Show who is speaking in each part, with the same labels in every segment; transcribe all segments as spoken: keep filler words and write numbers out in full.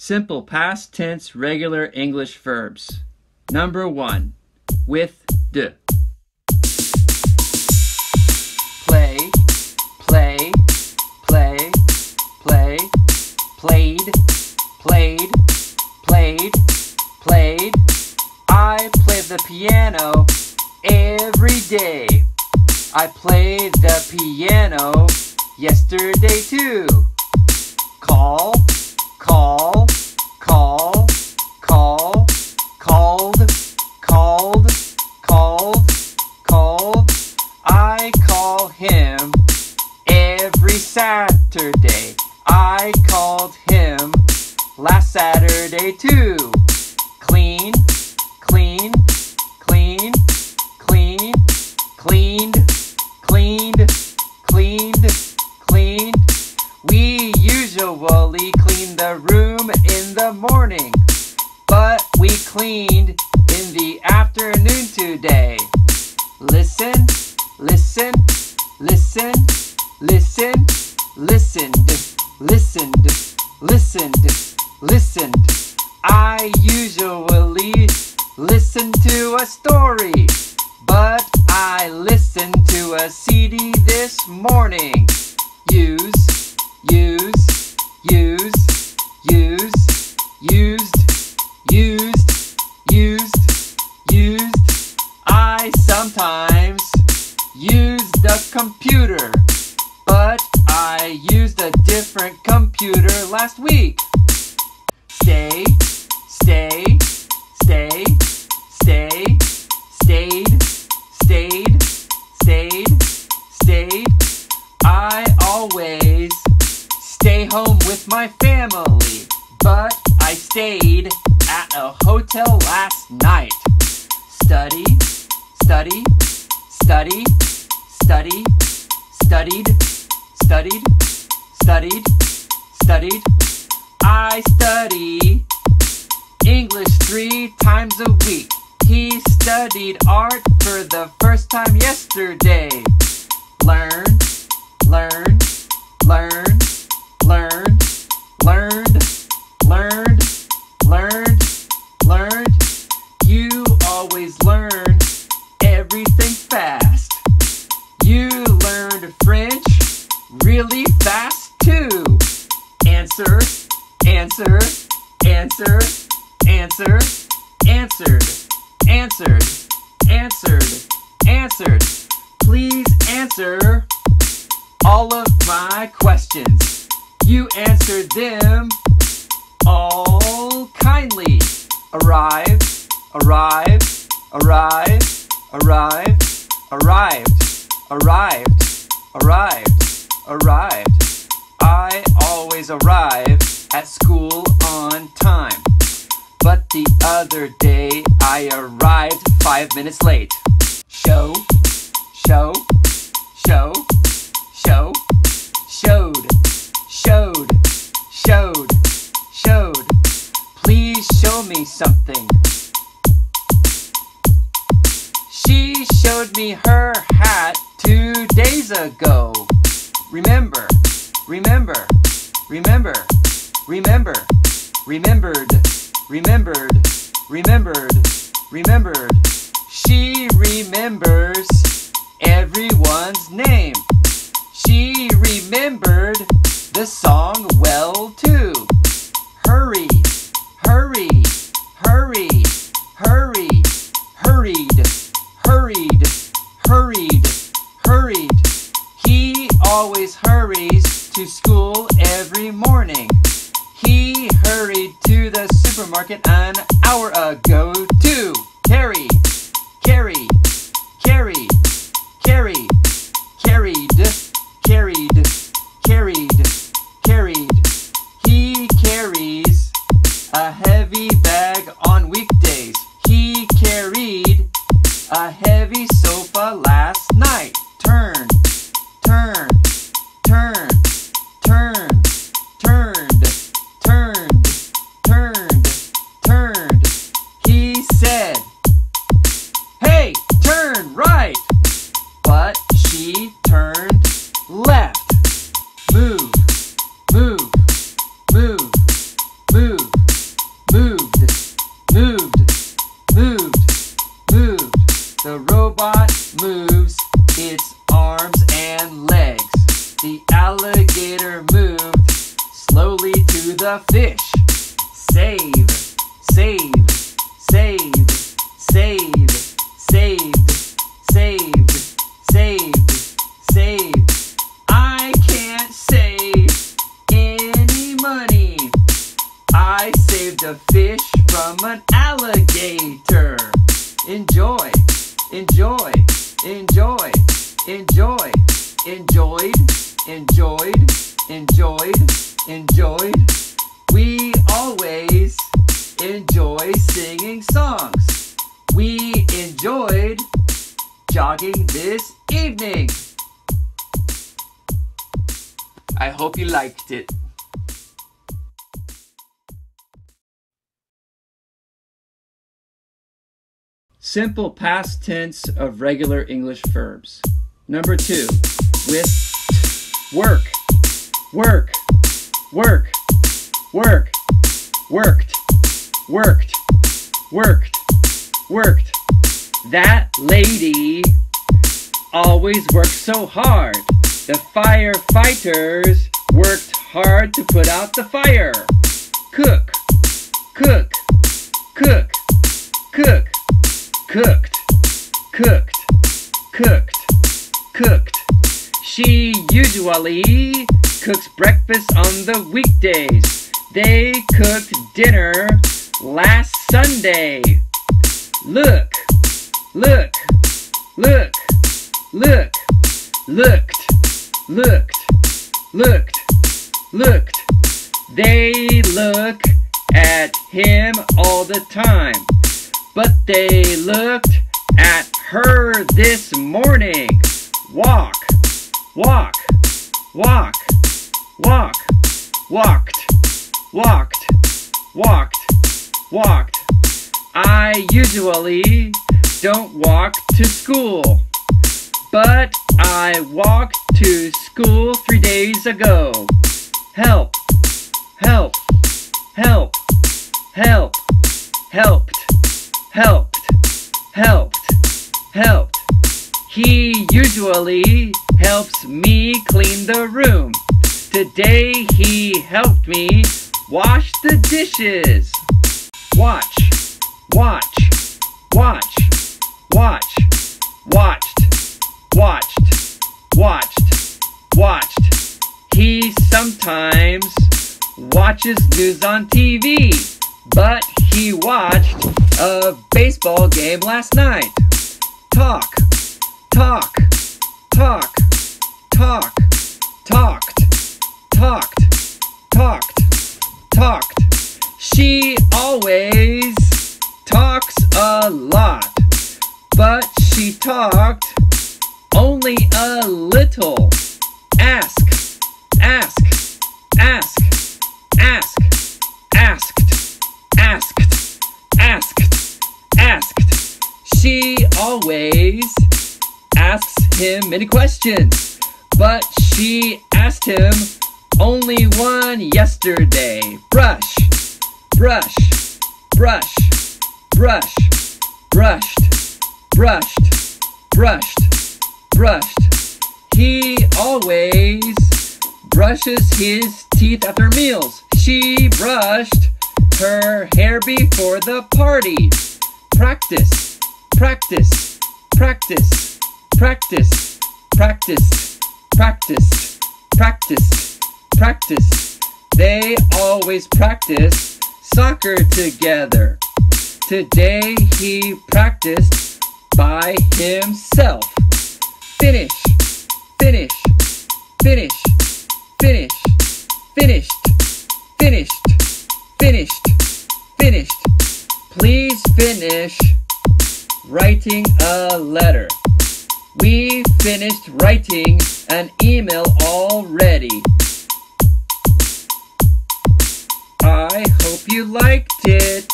Speaker 1: Simple past tense regular English verbs. Number one, with de. Play, play, play, play, played, played, played, played. I play the piano every day. I played the piano yesterday too. Call, call, call, call, called, called, called, called. I call him every Saturday. I called him last Saturday too. Clean, clean, clean, clean, cleaned, cleaned, cleaned, cleaned. We usually clean the room in the morning, but we cleaned in the afternoon today. Listen, listen, listen, listened, listened, listened, listened, listened. I usually listen to a story, but I listened to a C D this morning. Use, use, use, use, used, used, used, used. I sometimes use the computer, but I used a different computer last week. Stay, stay, stay, stay, stayed, stayed, stayed, stayed. I always stay home with my family, but I stayed at a hotel last night. Study, study, study, study, studied, studied, studied, studied. I study English three times a week. He studied art for the first time yesterday. Learn, learn, learn, learn, learned, learned, learned, learned. You always learn everything fast. You learned French really fast too. Answer, answer, answer, answer, answered, answered, answered, answered. Please answer all of my questions. You answered them all kindly. Arrive, arrive, arrive, arrive, arrived, arrived, arrived, arrived. I always arrive at school on time, but the other day I arrived five minutes late. Show, show, show, show, showed, showed, showed, showed. Please show me something. She showed me her hat two days ago. Remember, remember, remember, remember, remembered, remembered, remembered, remembered. She remembers everyone's name. She remembered the song well too. Hurry, hurry, hurry, hurry, hurried, hurried, hurried, hurried. He always hurries to school every morning. He hurried to the supermarket an hour ago too. Carry, carry, carry, carry, carried, carried, carried, carried. He carries a heavy bag on weekdays. He carried a heavy sofa last night. Turn, turn, turn, turn, turned, turned, turned, turned. alligator moved slowly to the fish. Save, save, save, saved, saved, saved, saved, saved. I can't save any money. I saved a fish from an alligator. Enjoy, enjoy, enjoy, enjoy, enjoyed, enjoyed, enjoyed, enjoyed. We always enjoy singing songs. We enjoyed jogging this evening. I hope you liked it. Simple past tense of regular English verbs. Number two, with work, work, work, work, worked, worked, worked, worked. That lady always worked so hard. The firefighters worked hard to put out the fire. Cook, cook, cook, cook, cooked, cooked, cooked, cooked. She usually cooks breakfast on the weekdays. They cooked dinner last Sunday. Look, look, look, look, looked, looked, looked, looked. They look at him all the time, but they looked at her this morning. Walk, walk, walk, walk, walked, walked, walked, walked. I usually don't walk to school, but I walked to school three days ago. Help, help, help, help, helped, helped, helped, helped. He usually helps me clean the room. Today he helped me wash the dishes. Watch, watch, watch, watch, watched, watched, watched, watched. He sometimes watches news on T V, but he watched a baseball game last night. Talk, talk, talk, talk, talked, talked, talked, talked. She always talks a lot, but she talked only a little. Ask, ask, ask, ask, asked, asked, asked, asked. She always asks him many questions, but she asked him only one yesterday. Brush, brush, brush, brush, brushed, brushed, brushed, brushed. He always brushes his teeth after meals. She brushed her hair before the party. Practice, practice, practice, practice, practice, practice, practice, practice. They always practice soccer together. Today he practiced by himself. Finish, finish, finish, finish, finished, finished, finished, finished. Please finish writing a letter. We finished writing an email already. I hope you liked it.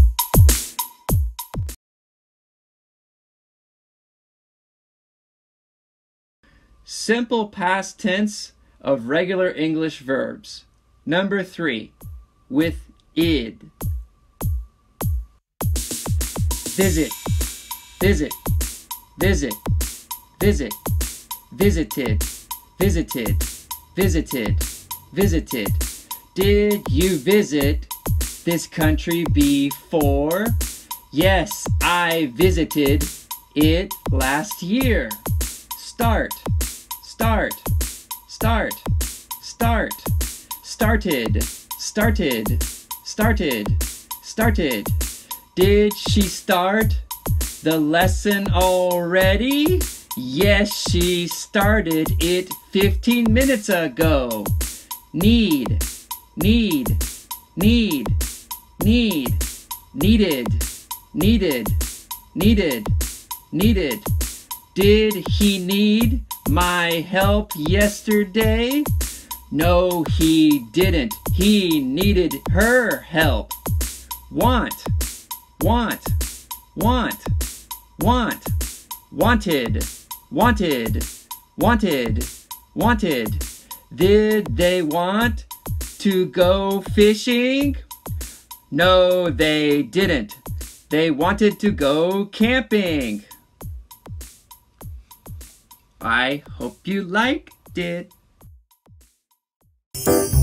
Speaker 1: Simple past tense of regular English verbs. Number three, with id. Visit, visit, visit, visit, visited, visited, visited, visited. Did you visit this country before? Yes, I visited it last year. Start, start, start, start, started, started, started, started. Did she start the lesson already? Yes, she started it fifteen minutes ago. Need, need, need, need, needed, needed, needed, needed. Did he need my help yesterday? No, he didn't. He needed her help. Want, want, want, want, wanted, wanted, wanted, wanted. Did they want to go fishing? No, they didn't. They wanted to go camping. I hope you liked it.